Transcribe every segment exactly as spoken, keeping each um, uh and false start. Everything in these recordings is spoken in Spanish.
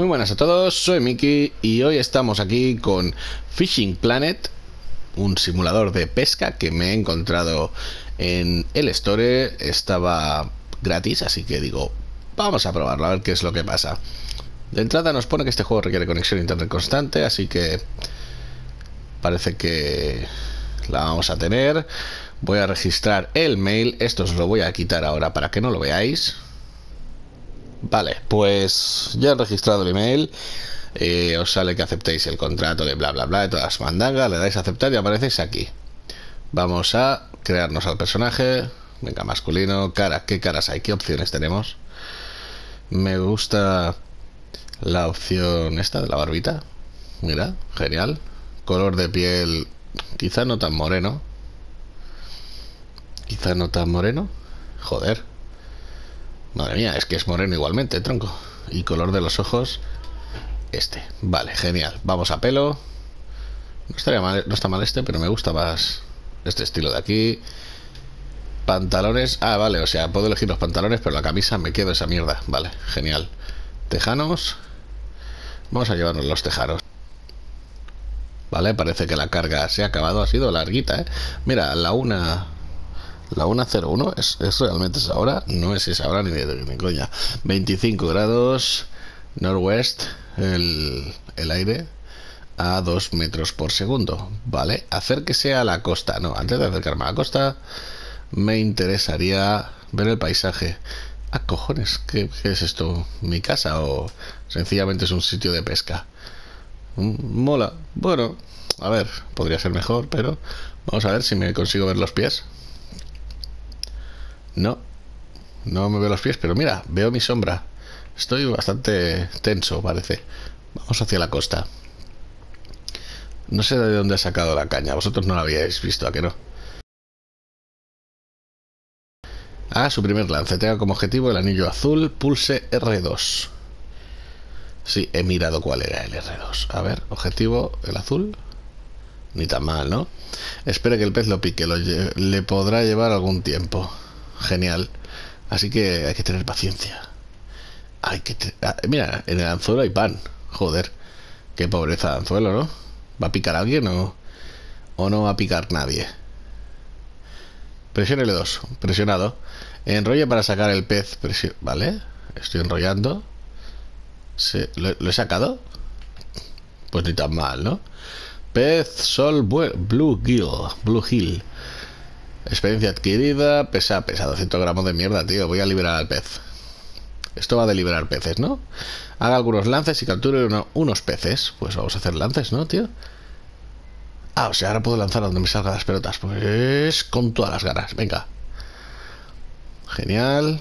Muy buenas a todos, soy Miki y hoy estamos aquí con Fishing Planet, un simulador de pesca que me he encontrado en el Store. Estaba gratis, así que digo, vamos a probarlo, a ver qué es lo que pasa. De entrada nos pone que este juego requiere conexión a internet constante, así que parece que la vamos a tener. Voy a registrar el mail, esto os lo voy a quitar ahora para que no lo veáis. Vale, pues ya he registrado el email. eh, Os sale que aceptéis el contrato de bla bla bla, de todas las mandangas. Le dais a aceptar y aparecéis aquí. Vamos a crearnos al personaje. Venga, masculino, cara, ¿qué caras hay? ¿Qué opciones tenemos? Me gusta la opción esta de la barbita. Mira, genial. Color de piel, quizá no tan moreno. Quizá no tan moreno. Joder. Madre mía, es que es moreno igualmente, tronco. Y color de los ojos, este. Vale, genial. Vamos a pelo. No estaría mal, no está mal este, pero me gusta más este estilo de aquí. Pantalones. Ah, vale, o sea, puedo elegir los pantalones, pero la camisa me quedo esa mierda. Vale, genial. Tejanos. Vamos a llevarnos los tejanos. Vale, parece que la carga se ha acabado. Ha sido larguita, ¿eh? Mira, la una... La una cero uno es, es realmente esa hora. No es esa hora ni de ni coña. veinticinco grados northwest el, el aire a dos metros por segundo. Vale, acérquese a la costa. No, antes de acercarme a la costa me interesaría ver el paisaje. Ah, cojones, ¿qué, qué es esto? ¿Mi casa o sencillamente es un sitio de pesca? Mola. Bueno, a ver, podría ser mejor, pero vamos a ver si me consigo ver los pies. No, no me veo los pies, pero mira, veo mi sombra. Estoy bastante tenso, parece. Vamos hacia la costa. No sé de dónde ha sacado la caña. Vosotros no la habíais visto, ¿a que no? Ah, su primer lance. Tenga como objetivo el anillo azul. Pulse R dos. Sí, he mirado cuál era el R dos. A ver, objetivo, el azul. Ni tan mal, ¿no? Espere que el pez lo pique. Lo le podrá llevar algún tiempo. Genial. Así que hay que tener paciencia. Hay que ah, mira, en el anzuelo hay pan. Joder, qué pobreza de anzuelo, ¿no? ¿Va a picar alguien o, o no va a picar nadie? Presione L dos. Presionado. Enrolle para sacar el pez. Presio vale, estoy enrollando. ¿Se, lo, ¿Lo he sacado? Pues ni tan mal, ¿no? Pez sol blue gill. Blue gill. Experiencia adquirida. Pesa, pesa doscientos gramos de mierda, tío. Voy a liberar al pez. Esto va de liberar peces, ¿no? Haga algunos lances y capture uno, unos peces. Pues vamos a hacer lances, ¿no, tío? Ah, o sea, ahora puedo lanzar a donde me salgan las pelotas. Pues con todas las ganas. Venga. Genial.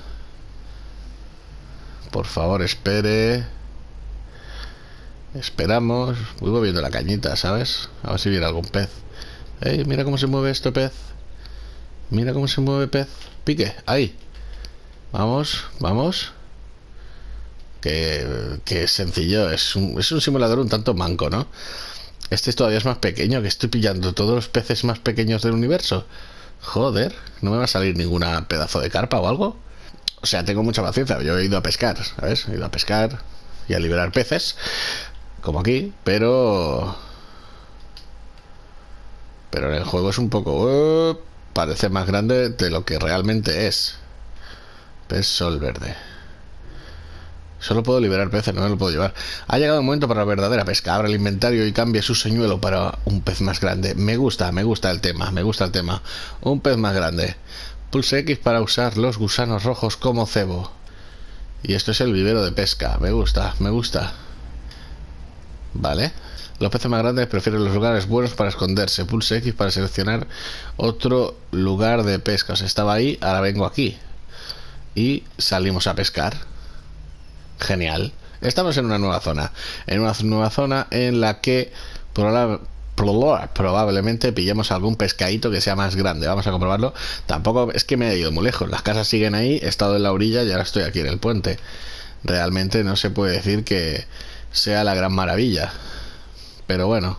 Por favor, espere. Esperamos. Voy moviendo la cañita, ¿sabes? A ver si viene algún pez. ¡Ey! Mira cómo se mueve este pez. Mira cómo se mueve pez. Pique, ahí. Vamos, vamos. Que, que sencillo. Es un, es un simulador un tanto manco, ¿no? Este todavía es más pequeño. Que estoy pillando todos los peces más pequeños del universo. Joder, no me va a salir ninguna pedazo de carpa o algo. O sea, tengo mucha paciencia. Yo he ido a pescar, ¿sabes? He ido a pescar y a liberar peces, como aquí, pero... Pero en el juego es un poco... Uh, parece más grande de lo que realmente es. Pez sol verde. Solo puedo liberar peces, no me lo puedo llevar. Ha llegado el momento para la verdadera pesca. Abra el inventario y cambie su señuelo para un pez más grande. Me gusta, me gusta el tema, me gusta el tema. Un pez más grande. Pulse X para usar los gusanos rojos como cebo. Y esto es el vivero de pesca. Me gusta, me gusta. Vale. Los peces más grandes prefieren los lugares buenos para esconderse. Pulse X para seleccionar otro lugar de pesca. O sea, estaba ahí, ahora vengo aquí. Y salimos a pescar. Genial. Estamos en una nueva zona. En una nueva zona en la que proba probablemente pillemos algún pescadito que sea más grande. Vamos a comprobarlo. Tampoco es que me he ido muy lejos. Las casas siguen ahí. He estado en la orilla y ahora estoy aquí en el puente. Realmente no se puede decir que sea la gran maravilla. Pero bueno.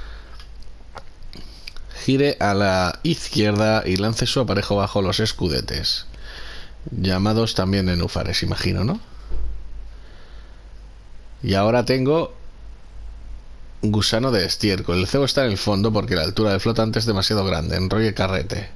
Gire a la izquierda y lance su aparejo bajo los escudetes. Llamados también nenúfares, imagino, ¿no? Y ahora tengo gusano de estiércol. El cebo está en el fondo porque la altura del flotante es demasiado grande. Enrolle carrete.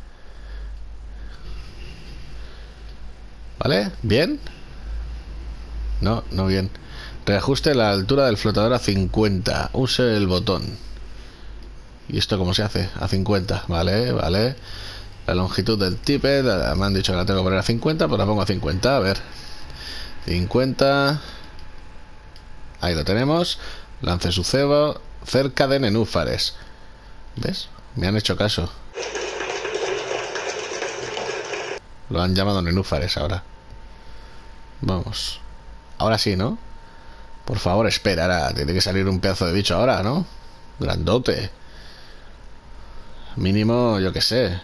¿Vale? ¿Bien? No, no bien. Reajuste la altura del flotador a cincuenta. Use el botón. ¿Y esto cómo se hace? A cincuenta. Vale, vale. La longitud del tippet. Me han dicho que la tengo que poner a cincuenta. Pues la pongo a cincuenta. A ver. cincuenta. Ahí lo tenemos. Lance su cebo cerca de nenúfares. ¿Ves? Me han hecho caso. Lo han llamado nenúfares ahora. Vamos. Ahora sí, ¿no? Por favor, espera. Ahora tiene que salir un pedazo de bicho ahora, ¿no? Grandote. Mínimo, yo qué sé.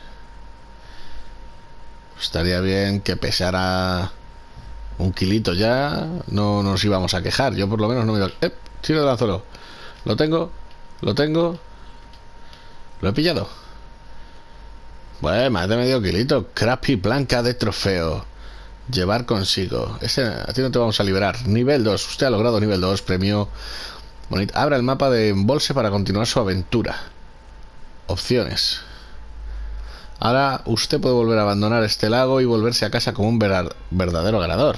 Estaría bien que pesara un kilito ya. No nos íbamos a quejar. Yo por lo menos no me... ¡Eh! Tiro de anzuelo. Lo tengo. Lo tengo. Lo he pillado. Bueno, más de medio kilito. Crappy blanca de trofeo. Llevar consigo. Ese, a ti no te vamos a liberar. Nivel dos. Usted ha logrado nivel dos. Premio bonito. Abra el mapa de embolse para continuar su aventura. Opciones. Ahora usted puede volver a abandonar este lago y volverse a casa como un ver verdadero ganador.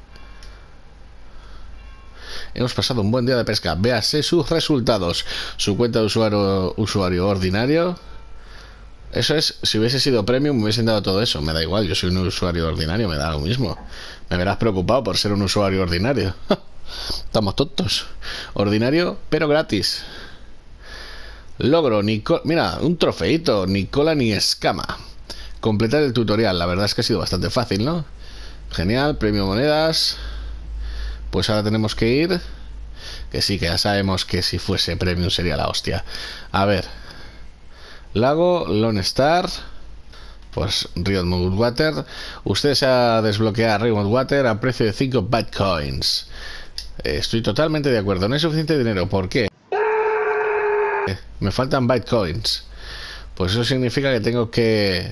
Hemos pasado un buen día de pesca. Véase sus resultados. Su cuenta de usuario, usuario ordinario. Eso es, si hubiese sido premium me hubiesen dado todo eso. Me da igual, yo soy un usuario ordinario, me da lo mismo. Me verás preocupado por ser un usuario ordinario. Estamos tontos. Ordinario, pero gratis. Logro, Nico... Mira, un trofeito, ni cola ni escama. Completar el tutorial, la verdad es que ha sido bastante fácil, ¿no? Genial, premio monedas. Pues ahora tenemos que ir. Que sí, que ya sabemos que si fuese premium sería la hostia. A ver. Lago, Lone Star. Pues Riotmouth Water. Usted se ha desbloqueado Riotmouth Water a precio de cinco Bitcoins. eh, Estoy totalmente de acuerdo. No hay suficiente dinero, ¿por qué? Me faltan Bitcoins. Pues eso significa que tengo que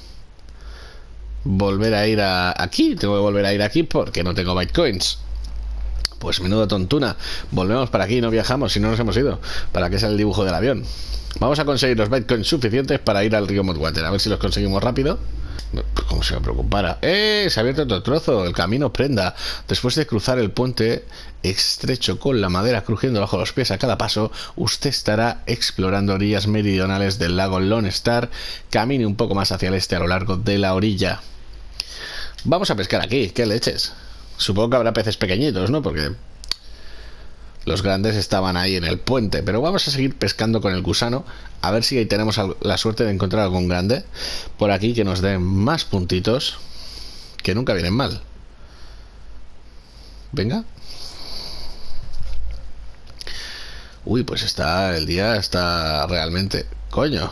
volver a ir a aquí. Tengo que volver a ir aquí porque no tengo Bitcoins. Pues menuda tontuna. Volvemos para aquí, no viajamos, si no nos hemos ido. ¿Para qué es el dibujo del avión? Vamos a conseguir los Bitcoins suficientes para ir al Riotmouth Water. A ver si los conseguimos rápido. Como si me preocupara. ¡Eh! Se ha abierto otro trozo. El camino prenda. Después de cruzar el puente estrecho con la madera crujiendo bajo los pies a cada paso, usted estará explorando orillas meridionales del lago Lone Star. Camine un poco más hacia el este a lo largo de la orilla. Vamos a pescar aquí. ¿Qué leches? Supongo que habrá peces pequeñitos, ¿no? Porque los grandes estaban ahí en el puente. Pero vamos a seguir pescando con el gusano. A ver si ahí tenemos la suerte de encontrar algún grande por aquí que nos dé más puntitos, que nunca vienen mal. Venga. Uy, pues está... El día está realmente... ¡Coño!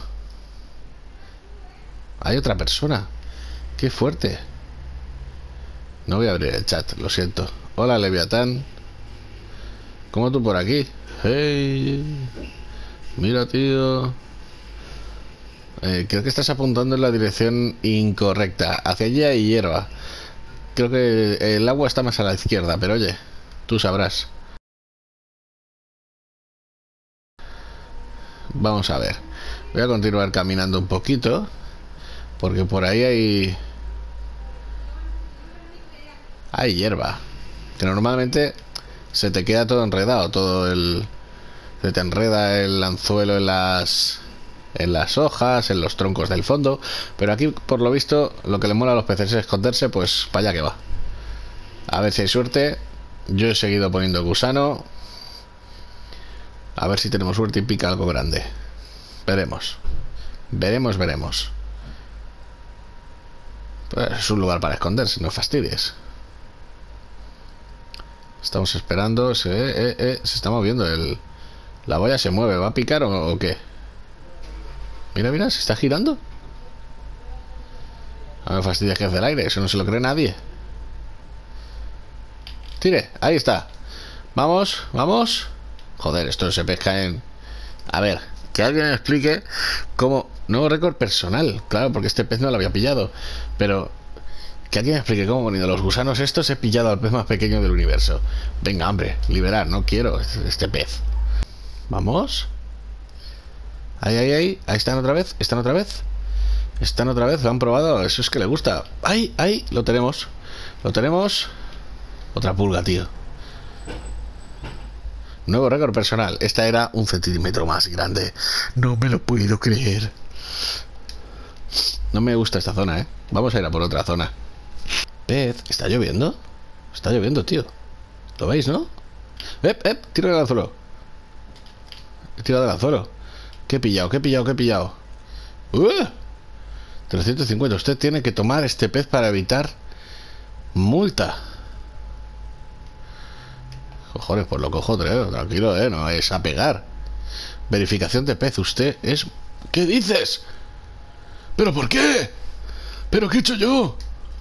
Hay otra persona. ¡Qué fuerte! No voy a abrir el chat, lo siento. Hola, Leviatán. ¿Cómo tú por aquí? ¡Hey! Mira, tío. Eh, creo que estás apuntando en la dirección incorrecta. Hacia allí hay hierba. Creo que el agua está más a la izquierda, pero oye, tú sabrás. Vamos a ver. Voy a continuar caminando un poquito, porque por ahí hay... Hay hierba. Que normalmente se te queda todo enredado, todo el... Se te enreda el anzuelo en las... en las hojas, en los troncos del fondo. Pero aquí, por lo visto, lo que le mola a los peces es esconderse, pues para allá que va. A ver si hay suerte. Yo he seguido poniendo gusano. A ver si tenemos suerte y pica algo grande. Veremos. Veremos, veremos. Pues es un lugar para esconderse, no fastidies. Estamos esperando. Se, eh, eh, se está moviendo el... La boya se mueve. ¿Va a picar o, o qué? Mira, mira, se está girando. No me fastidies que es del aire. Eso no se lo cree nadie. Tire, ahí está. Vamos, vamos. Joder, esto se pesca en... A ver, que alguien me explique cómo... Nuevo récord personal. Claro, porque este pez no lo había pillado. Pero... Que alguien me explique cómo poniendo los gusanos estos he pillado al pez más pequeño del universo. Venga, hombre, liberar, no quiero este pez. Vamos. Ahí, ahí, ahí. Ahí están otra vez. Están otra vez. Están otra vez. Lo han probado. Eso es que le gusta. Ahí, ahí. Lo tenemos. Lo tenemos. Otra pulga, tío. Nuevo récord personal. Esta era un centímetro más grande. No me lo puedo creer. No me gusta esta zona, ¿eh? Vamos a ir a por otra zona. Pez. ¿Está lloviendo? Está lloviendo, tío. ¿Lo veis, no? ¡Ep, ep! Tiro el anzuelo. He tirado el anzuelo. ¿Qué he pillado? ¿Qué he pillado? ¿Qué he pillado? ¡Uh! trescientos cincuenta. Usted tiene que tomar este pez para evitar multa. Cojones, pues lo cojo, creo. Tranquilo, eh. No es a pegar. Verificación de pez. Usted es... ¿Qué dices? ¿Pero por qué? ¿Pero qué he hecho yo?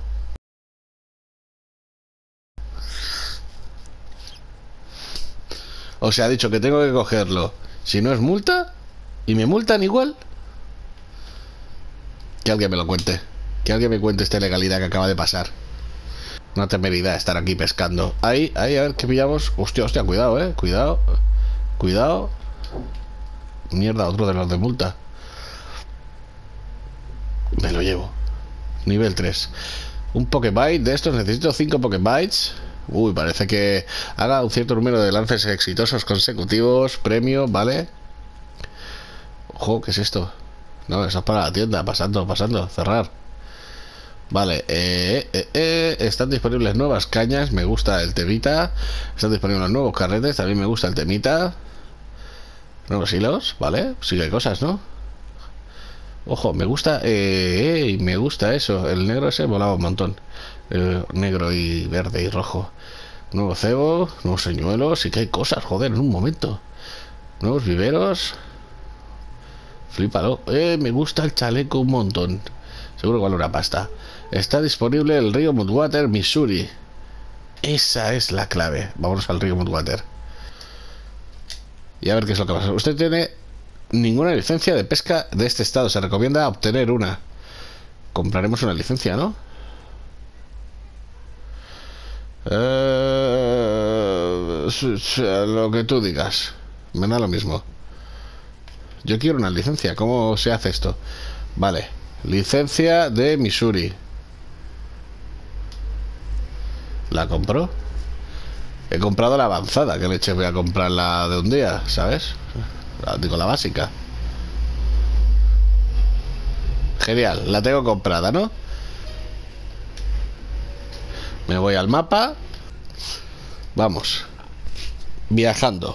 O sea, ha dicho que tengo que cogerlo. Si no es multa, y me multan igual. Que alguien me lo cuente. Que alguien me cuente esta ilegalidad que acaba de pasar. Una temeridad estar aquí pescando. Ahí, ahí, a ver qué pillamos. Hostia, hostia, cuidado, eh. Cuidado. Cuidado. Mierda, otro de los de multa. Me lo llevo. Nivel tres. Un Pokébite de estos. Necesito cinco Pokébites. Uy, parece que haga un cierto número de lances exitosos consecutivos. Premio, ¿vale? Ojo, ¿qué es esto? No, eso es para la tienda. Pasando, pasando, cerrar. Vale, eh, eh, eh, están disponibles nuevas cañas. Me gusta el temita. Están disponibles nuevos carretes. También me gusta el temita. Nuevos hilos, ¿vale? Sí que hay cosas, ¿no? Ojo, me gusta, eh, eh, me gusta eso. El negro ese volaba un montón. El negro y verde y rojo. Nuevo cebo, nuevos señuelos. Sí que hay cosas, joder, en un momento. Nuevos viveros. Flípalo. Eh, me gusta el chaleco un montón. Seguro que vale una pasta. Está disponible el río Mudwater, Missouri. Esa es la clave. Vámonos al río Mudwater. Y a ver qué es lo que pasa. Usted tiene ninguna licencia de pesca de este estado. Se recomienda obtener una. Compraremos una licencia, ¿no? Eh, lo que tú digas. Me da lo mismo. Yo quiero una licencia. ¿Cómo se hace esto? Vale. Licencia de Missouri. ¿La compro? He comprado la avanzada. Que leche voy a comprar la de un día, ¿sabes? La, digo, la básica. Genial, la tengo comprada, ¿no? Me voy al mapa. Vamos. Viajando.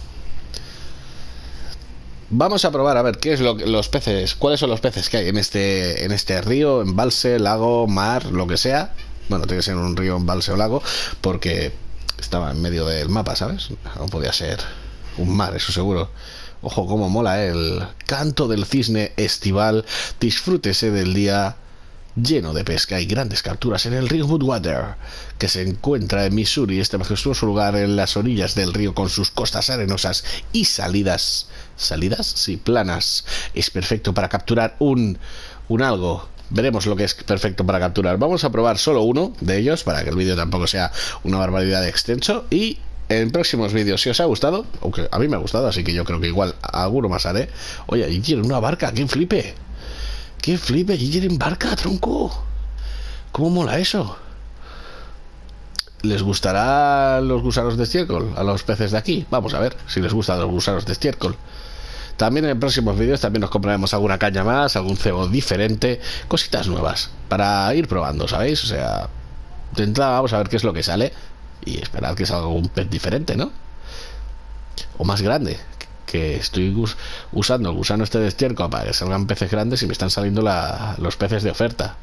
Vamos a probar a ver qué es lo que los peces, cuáles son los peces que hay en este en este río, embalse, lago, mar, lo que sea. Bueno, tiene que ser un río, embalse o lago, porque estaba en medio del mapa, ¿sabes? No podía ser un mar, eso seguro. Ojo, cómo mola, ¿eh? El canto del cisne estival. Disfrútese del día lleno de pesca y grandes capturas en el río Mudwater, que se encuentra en Missouri, este majestuoso lugar en las orillas del río con sus costas arenosas y salidas, salidas, sí, planas. Es perfecto para capturar un, un algo. Veremos lo que es perfecto para capturar. Vamos a probar solo uno de ellos para que el vídeo tampoco sea una barbaridad de extenso. Y en próximos vídeos, si os ha gustado, aunque a mí me ha gustado, así que yo creo que igual alguno más haré. Oye, ahí tiene una barca, ¡qué flipe! ¡Qué flipe! ¡Allí tienen barca, tronco! ¿Cómo mola eso? ¿Les gustará los gusanos de estiércol a los peces de aquí? Vamos a ver si les gustan los gusanos de estiércol. También en próximos vídeos también nos compraremos alguna caña más, algún cebo diferente, cositas nuevas para ir probando, ¿sabéis? O sea, de entrada vamos a ver qué es lo que sale y esperar que salga un pez diferente, ¿no? O más grande. Que estoy us usando el gusano este de estiércol para que salgan peces grandes y me están saliendo la, los peces de oferta.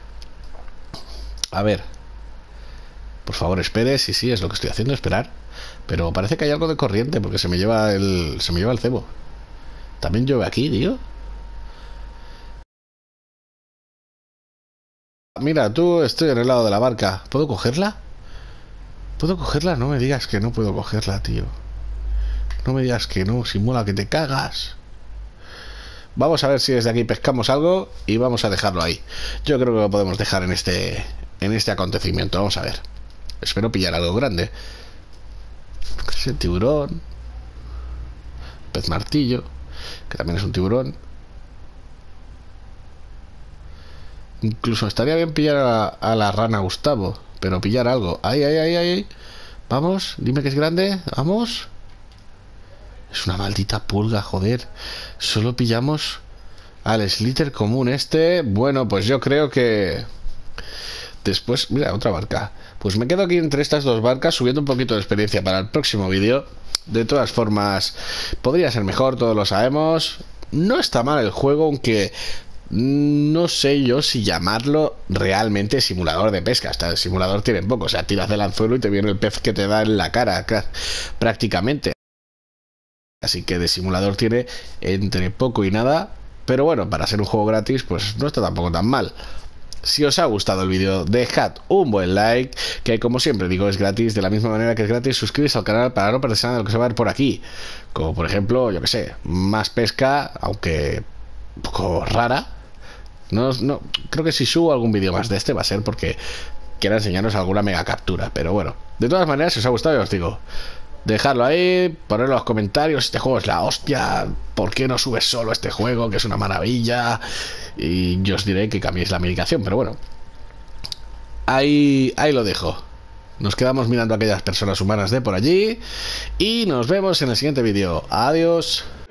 A ver. Por favor, espere. Sí, sí, es lo que estoy haciendo, esperar. Pero parece que hay algo de corriente porque se me lleva el, se me lleva el cebo. ¿También llueve aquí, tío? Mira, tú, estoy en el lado de la barca. ¿Puedo cogerla? ¿Puedo cogerla? No me digas que no puedo cogerla, tío. No me digas que no, si mola que te cagas. Vamos a ver si desde aquí pescamos algo y vamos a dejarlo ahí. Yo creo que lo podemos dejar en este en este acontecimiento. Vamos a ver. Espero pillar algo grande. Ese tiburón. Pez martillo, que también es un tiburón. Incluso estaría bien pillar a, a la rana Gustavo, pero pillar algo. Ay, ay, ay, ay. Vamos, dime que es grande. Vamos. Es una maldita pulga, joder. Solo pillamos al Slither común este. Bueno, pues yo creo que después... Mira, otra barca. Pues me quedo aquí entre estas dos barcas, subiendo un poquito de experiencia para el próximo vídeo. De todas formas, podría ser mejor, todos lo sabemos. No está mal el juego, aunque no sé yo si llamarlo realmente simulador de pesca. Hasta el simulador tiene poco. O sea, tiras del anzuelo y te viene el pez que te da en la cara, prácticamente. Así que de simulador tiene entre poco y nada. Pero bueno, para ser un juego gratis, pues no está tampoco tan mal. Si os ha gustado el vídeo, dejad un buen like, que como siempre digo, es gratis. De la misma manera que es gratis, suscribirse al canal para no perderse nada de lo que se va a ver por aquí. Como por ejemplo, yo que sé, más pesca, aunque un poco rara. No, no, creo que si subo algún vídeo más de este va a ser porque quiero enseñaros alguna mega captura. Pero bueno, de todas maneras, si os ha gustado, ya os digo, dejadlo ahí, ponedlo en los comentarios. Este juego es la hostia. ¿Por qué no subes solo este juego? Que es una maravilla. Y yo os diré que cambiéis la medicación. Pero bueno, ahí, ahí lo dejo. Nos quedamos mirando a aquellas personas humanas de por allí. Y nos vemos en el siguiente vídeo. Adiós.